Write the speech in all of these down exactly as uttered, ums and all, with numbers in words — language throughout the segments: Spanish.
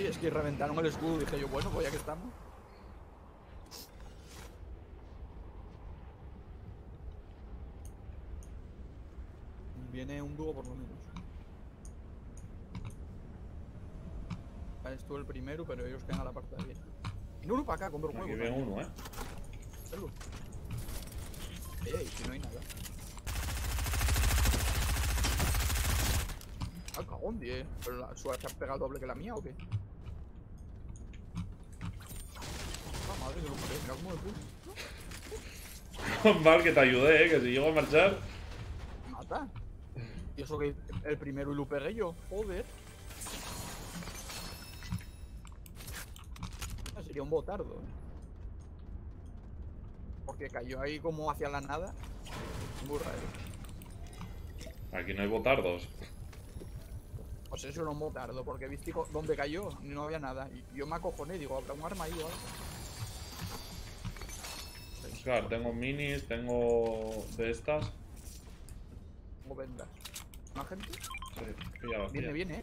es que reventaron el escudo. Dije yo, bueno, pues ya que estamos. Viene un dúo por lo menos. Esto el primero, pero ellos quedan a la parte de bien. Y uno para acá, con dos huevos. Aquí viene uno, eh. Salud. Ey, ey, si no hay nada. Ah, cagón, diez. ¿Pero la suerte ha pegado doble que la mía o qué? Ah, madre que lo parece. Mira cómo me puse. Mal que te ayudé, eh, que si llego a marchar. Me mata. Y eso que el primero y lo pegué yo. Joder. Sería un botardo, ¿eh? Porque cayó ahí como hacia la nada. Muy raro. Aquí no hay botardos. Pues eso era un botardo, porque viste dónde cayó y no había nada. Y yo me acojoné, digo, habrá un arma ahí o algo. Claro, tengo minis, tengo de estas. Tengo vendas. ¿Más gente? Sí, pilla la Viene, viene, eh.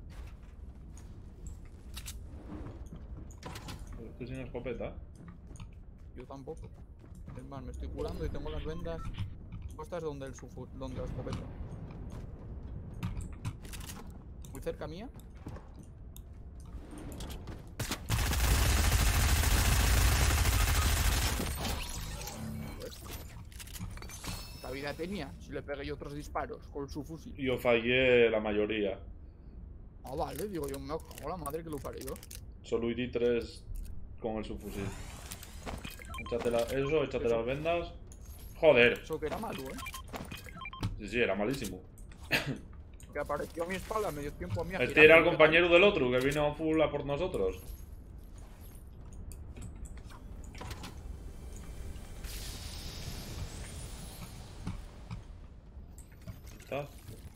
Estoy sin escopeta. Yo tampoco. Es más, me estoy curando y tengo las vendas puestas donde el sufu, donde la escopeta. Muy cerca mía. ¿Esta vida tenía? Si le pegué yo otros disparos con su fusil. Yo fallé la mayoría. Ah, vale, digo yo, me cago la madre que lo parió. Solo di tres con el subfusil. Échate la, eso, échate Eso. las vendas. Joder. Eso que era malo, eh. Sí, sí, era malísimo. Que apareció a mi espalda, me dio tiempo a mí a Este girar, era el y compañero del otro que vino full a por nosotros. ¿Estás?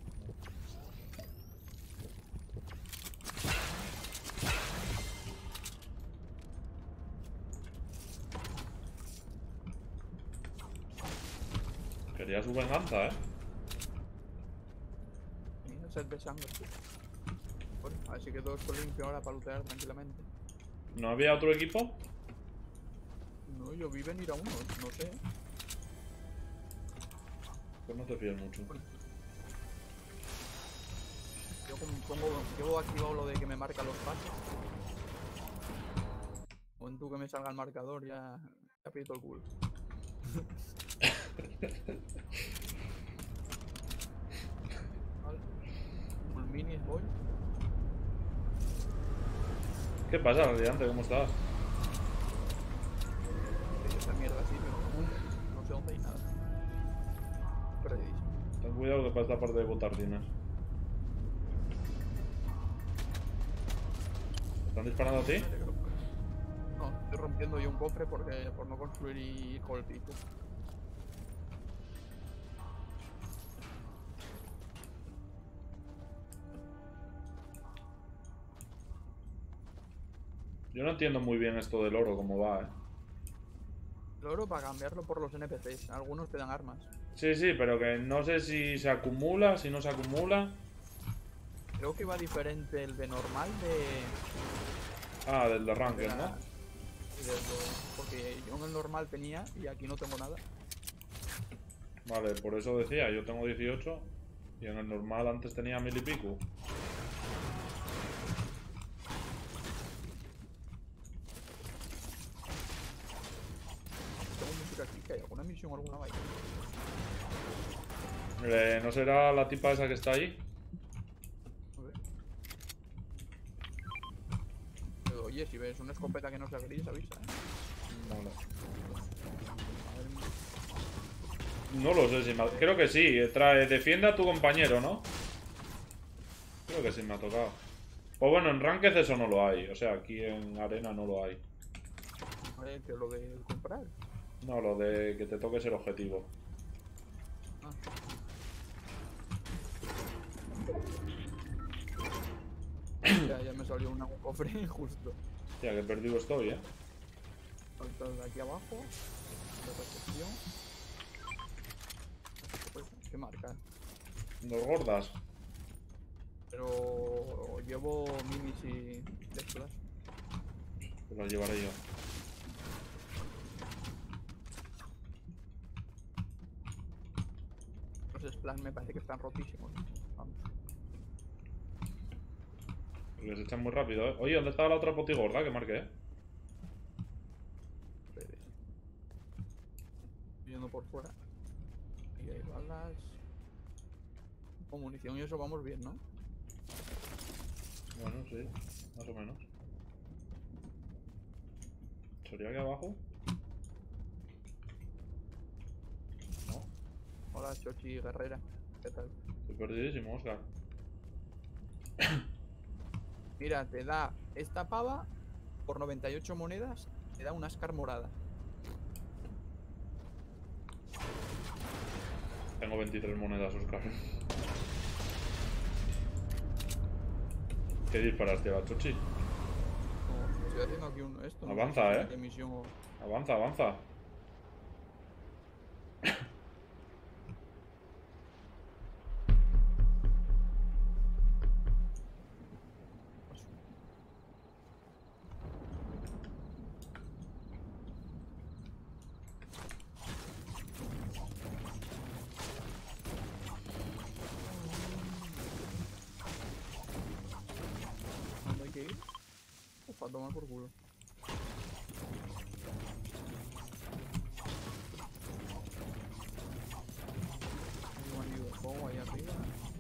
Quería su venganza, eh. Mira, set de sangre. Bueno, a ver si quedó esto limpio ahora para lootear tranquilamente. ¿No había otro equipo? No, yo vi venir a uno, no sé. Pues no te fíes mucho. Yo como pongo, llevo activado lo de que me marca los pasos. O en tú que me salga el marcador ya, ya aprieto el culo. Vale. Full minis voy. ¿Qué pasa, Radiante? ¿Cómo estás? Esa mierda así, pero no sé dónde hay nada. Perdidísimo. Ten cuidado que para esta parte de botardinas. ¿Están disparando a ti? No, estoy rompiendo yo un cofre porque por no construir y ir con el pico. Yo no entiendo muy bien esto del oro, cómo va, eh. El oro para cambiarlo por los N P Cs. Algunos te dan armas. Sí, sí, pero que no sé si se acumula, si no se acumula. Creo que va diferente el de normal de... Ah, del de de Ranked, la- ¿no? de lo- porque yo en el normal tenía y aquí no tengo nada. Vale, por eso decía, yo tengo dieciocho y en el normal antes tenía mil y pico. Tengo música aquí, que hay alguna misión o alguna vaina. Eh, ¿No será la tipa esa que está ahí? A ver. Pero, oye, si ves una escopeta que no sea gris, avisa, ¿eh? Vale. A ver, No lo sé si me ha... Creo que sí, trae defiende a tu compañero, ¿no? Creo que sí me ha tocado. Pues bueno, en Ranked eso no lo hay, o sea, aquí en Arena no lo hay. a ver, que lo de comprar. No, lo de que te toques el objetivo. Ah. Ya, ya me salió una, un cofre justo. Hostia, que perdido estoy, ¿eh? Falta de aquí abajo. De recepción. Pues, ¿qué marca? Dos gordas. Pero llevo minis y de flash. Pues la llevaré yo. Los splash me parece que están rotísimos. Vamos. Porque se echan muy rápido, ¿eh? Oye, ¿dónde estaba la otra potigorda que marqué? Espere. Yendo por fuera. Ahí hay balas. Con munición y eso vamos bien, ¿no? Bueno, sí, más o menos. ¿Sería aquí abajo? No, Hola, Chochi Guerrera. ¿Qué tal? estoy perdidísimo, Oscar. Mira, te da esta pava por noventa y ocho monedas. Te da una Scar morada. Tengo veintitrés monedas, Oscar. ¿Qué disparaste, la Chuchi? No, estoy haciendo aquí un esto. no sé Avanza, si eh. es de misión o- Avanza, avanza. ¿Dónde hay que ir? O para tomar por culo. Hay un anillo de fuego ahí arriba.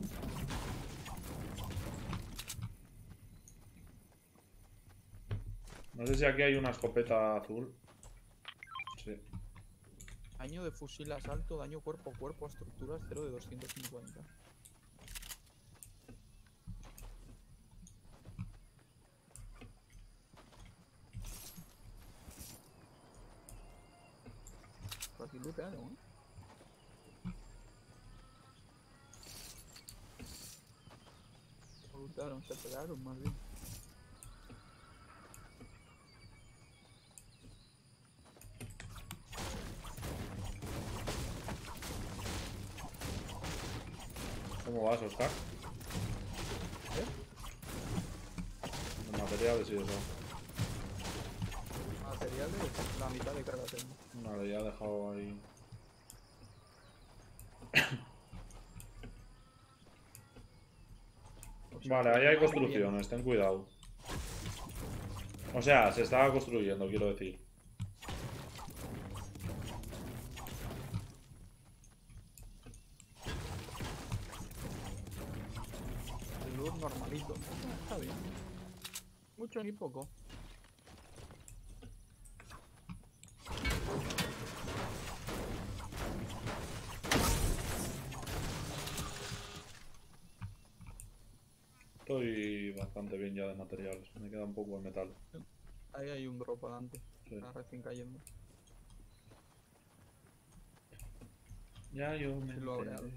No sé si aquí hay una escopeta azul. Sí. Daño de fusil asalto, daño cuerpo a cuerpo a estructuras cero de doscientos cincuenta. Por aquí lootearon, ¿eh? O lootearon, se pegaron más bien. ¿Cómo vas, Oscar? ¿Eh? Los materiales y eso. Materiales, la mitad de carga tengo. Vale, ya he dejado ahí. O sea, Vale, que ahí hay más construcciones, ten cuidado. O sea, se estaba construyendo, quiero decir. bien. El loot normalito. Ah, está bien. Mucho ni poco. Estoy bastante bien ya de materiales. Me queda un poco de metal. Ahí hay un drop adelante. Sí. Está recién cayendo. Ya yo me Sí, lo habré enteré.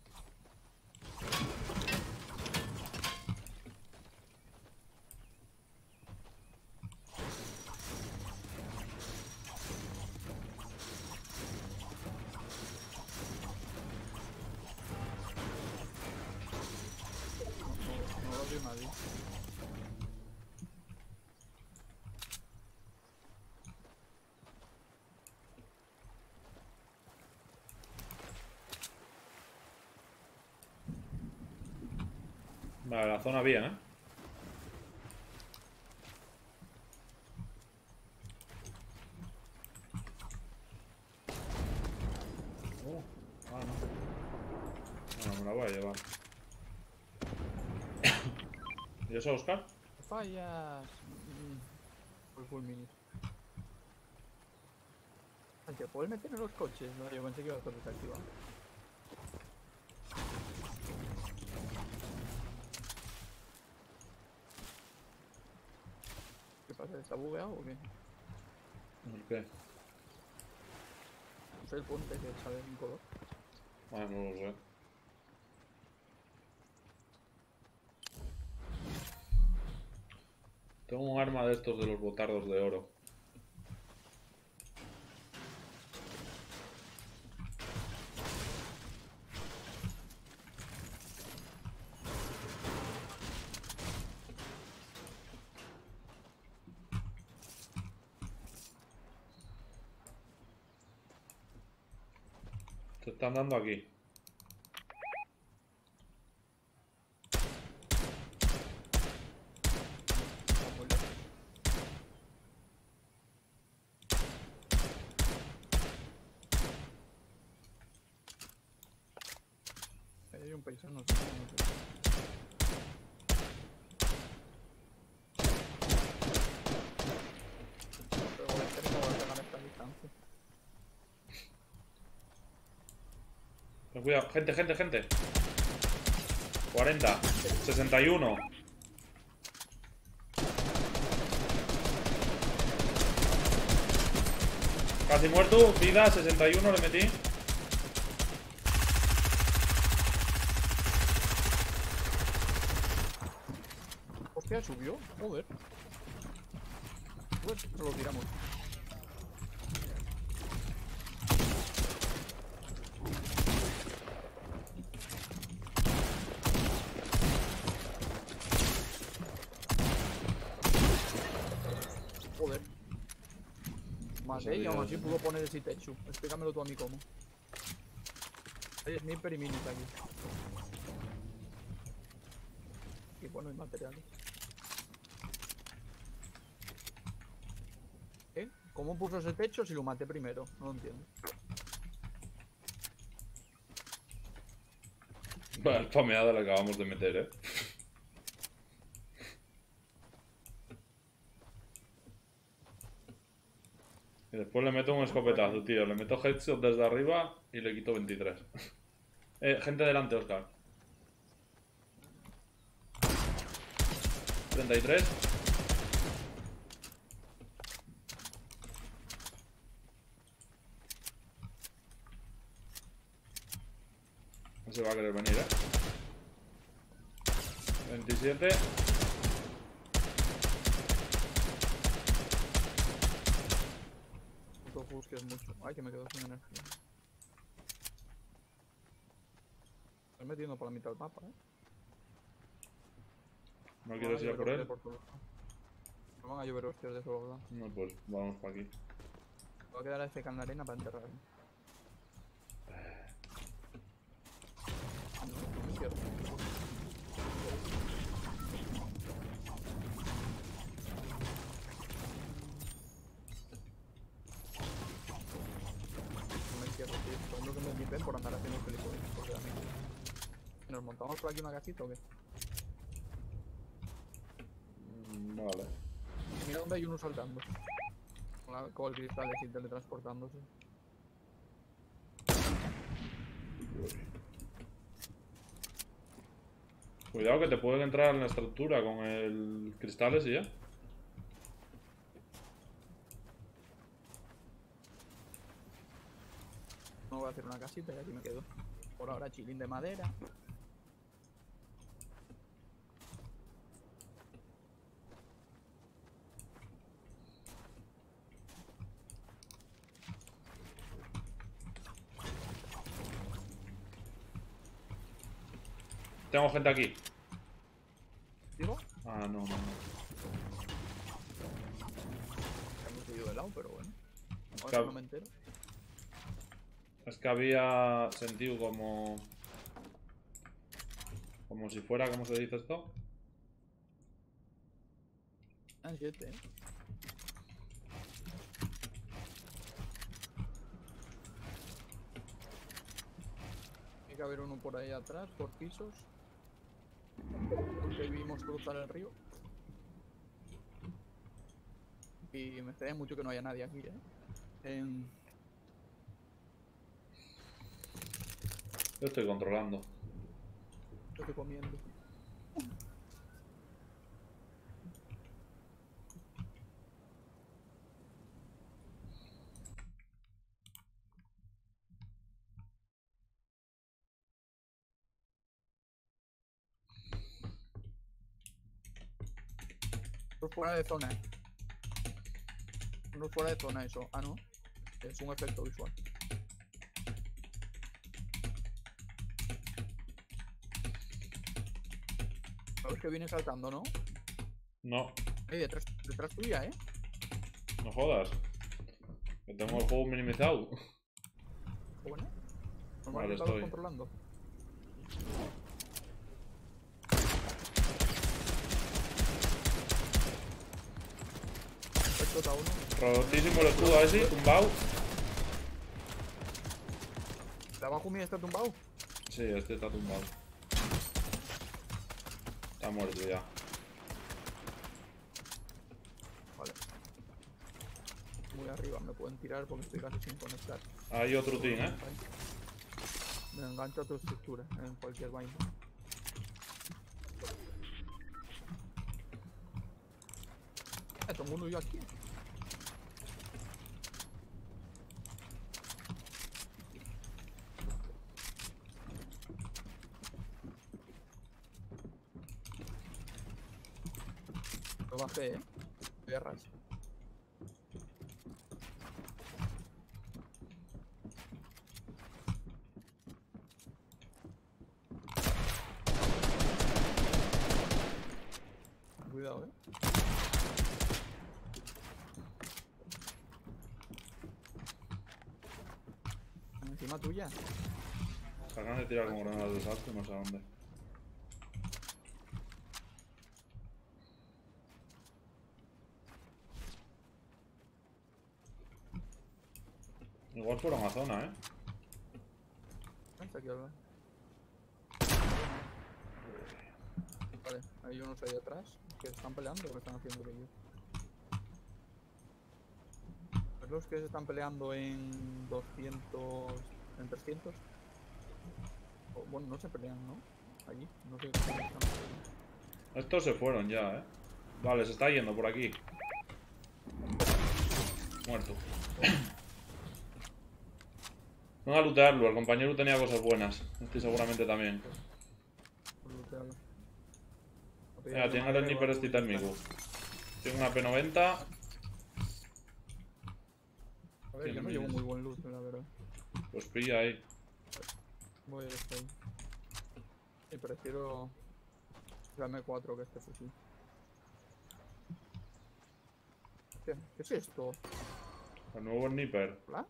No, no, no lo veo nadie. Vale, la zona bien, ¿eh? Oh, ah, no. Bueno, me la voy a llevar. ¿Y eso, Oscar? Fallas. Mm, Pues full minis. Ay, ¿te puedes meter en los coches? No, yo pensé que iba a estar desactivado. ¿Qué pasa? ¿Está bugueado o qué? ¿El qué? No sé el puente que sale en color. Ah, no lo sé. Tengo un arma de estos de los botardos de oro. Te están dando aquí. Hay un paisano, no sé, no sé. Pero voy a hacer que voy a pegar esta distancia. Ten cuidado, gente, gente, gente. cuarenta, sesenta y uno. Casi muerto, vida, sesenta y uno le metí. Hostia, subió, joder. Joder, se lo tiramos. Joder. Maté y aún así pudo poner ese techo. Explícamelo tú a mí cómo. Hay sniper y minis aquí. Y bueno, hay materiales. ¿Eh? ¿Cómo puso ese techo si lo maté primero? No lo entiendo. Vale, spameada le acabamos de meter, eh. Y después le meto un escopetazo, tío. Le meto headshot desde arriba y le quito veintitrés. Eh, gente delante, Oscar. treinta y tres. No se va a querer venir, eh. veintisiete. Puto Fus, que es mucho. Ay, que me quedo sin energía. Estoy metiendo por la mitad del mapa, eh. ¿No quieres ir a por él? No van a llover hostias de eso, ¿verdad? No, pues vamos para aquí. Voy a quedar a F K en la arena para enterrarme. Ah, no, no me cierro. No me cierro, tío. Segundo que me equipen por andar haciendo películas. Porque a mí... ¿Nos montamos por aquí una casita o qué? Mm, Vale. Mira dónde hay uno saltando. Con, la, con el cristal y teletransportándose. Cuidado que te pueden entrar en la estructura con el cristales y ya. No voy a hacer una casita y aquí me quedo. Por ahora chilín de madera. Tengo gente aquí. ¿Digo? Ah, no, no, no. Hemos ido de lado, pero bueno. Ahora Claro. no me entero. Es que había sentido como... Como si fuera, ¿cómo se dice esto? Ah, siete, eh. Tiene que haber uno por ahí atrás, por pisos. Porque vimos cruzar el río. Y me extraña mucho que no haya nadie aquí, eh. En... Yo estoy controlando. Yo estoy comiendo. Uno fuera de zona. Uno fuera de zona, eso. Ah, no. Es un efecto visual. Sabes que viene saltando, ¿no? No, Eh, detrás, detrás tuya, ¿eh? no jodas. Que tengo el juego minimizado. Bueno. Vale, estamos estoy. controlando. Explota uno. Rotísimo el escudo a ese, tumbado. ¿De abajo mío está tumbado? Sí, este está tumbado. Está muerto ya. Vale. Muy arriba, me pueden tirar porque estoy casi sin conectar. Hay otro team, eh. Me engancho a tu estructura en cualquier vaina. Eh, tengo uno yo aquí. Lo bajé, eh. Guerras. Cuidado, eh. Encima tuya. Se acaban de tirar como granadas de salto, no sé a dónde. Igual fueron a zona, eh. Está aquí al lado. Vale, hay unos ahí atrás que están peleando o que están haciendo ellos. ¿Es los que se están peleando en doscientos, en trescientos? O, bueno, no se pelean, ¿no? Allí, no sé cómo están. Estos se fueron ya, eh. Vale, se está yendo por aquí. Muerto. Venga a lootearlo, el compañero tenía cosas buenas. Este seguramente también. Por lootearlo. Mira, tiene el sniper este térmico. Tengo una P noventa. A ver, yo no llevo muy buen loot, la verdad. Pues pilla ahí. Voy a ir hasta ahí. Y prefiero la M cuatro que este fusil. ¿Qué, ¿Qué es esto? El nuevo sniper. ¿Hola?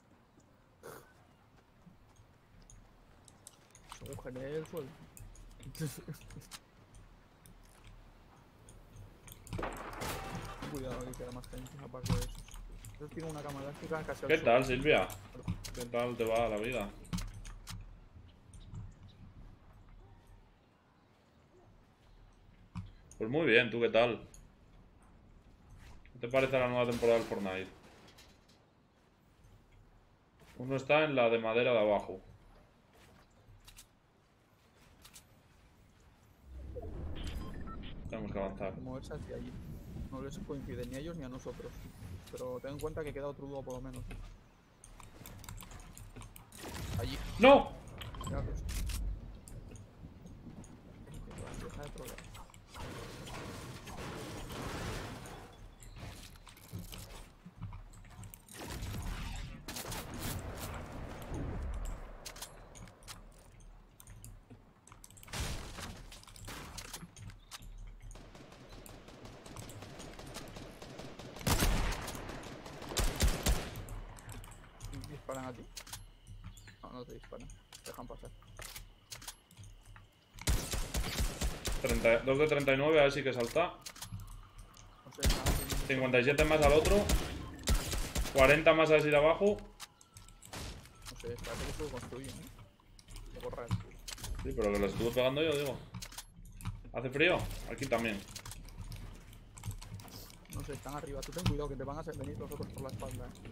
Agujeré el suelo. Cuidado que queda más gente aparte de eso. Yo tengo una cama elástica casi al ¿Qué suelo. tal, Silvia? ¿Qué tal te va la vida? Pues muy bien, ¿tú qué tal? ¿Qué te parece la nueva temporada del Fortnite? Uno está en la de madera de abajo. Tenemos que avanzar. Moverse hacia allí. No les coincide ni a ellos ni a nosotros. Pero ten en cuenta que queda otro dúo por lo menos. Allí. ¡No! Gracias. Deja de trolear. ¿Disparan a ti? No, no te disparan. Dejan pasar. treinta, dos de treinta y nueve, a ver si que salta. No sé, están haciendo- cincuenta y siete más al otro. cuarenta más a ese de abajo. No sé, parece que se construyen, ¿eh? De borrar. Sí, pero que lo estuve pegando yo, digo. ¿Hace frío? Aquí también. No sé, están arriba. Tú ten cuidado que te van a hacer venir los otros por la espalda, ¿eh?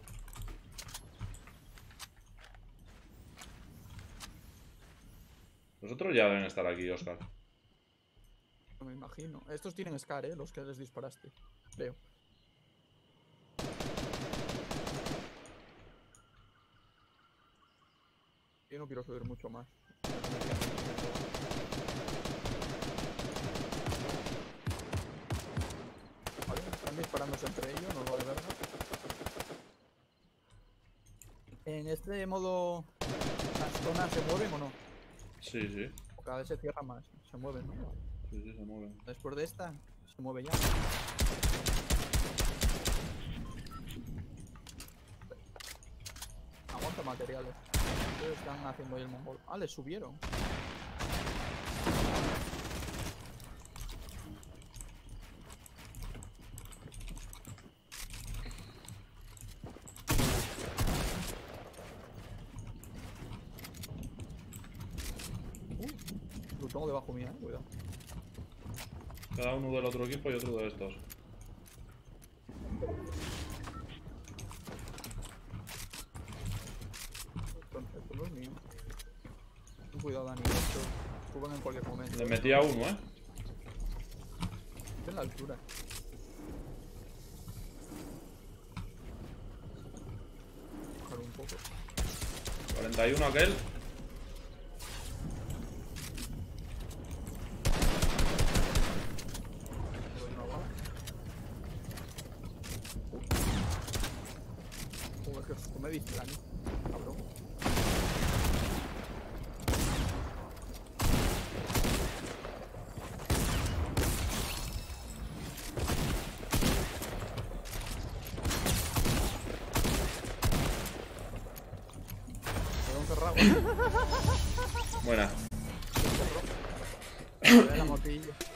Los otros ya deben estar aquí, Oscar. No me imagino. Estos tienen Scar, ¿eh? Los que les disparaste. Creo. Yo no quiero subir mucho más. Vale, están disparándose entre ellos, no vale verga. En este modo, ¿las zonas se mueven o no? Sí, sí. O cada vez se cierra más. Se mueven, ¿no? Vale. Sí, sí, se mueven. Después de esta, se mueve ya. Aguanta materiales. ¿Qué están haciendo ahí el mongol? Ah, le subieron. Uh, lo tengo debajo mía, eh, cuidado. Cada uno del otro equipo y otro de estos. Esto, esto no es mío. Ten cuidado, Dani, esto suben en cualquier momento. Le metí a uno, eh. Estoy en la altura. Bajar un poco. cuarenta y uno aquel. Le doy una bala. Joder, que susto me diste, Dani. Cabrón. Quedó encerrado. Buena. Se encerró. Me da la motilla.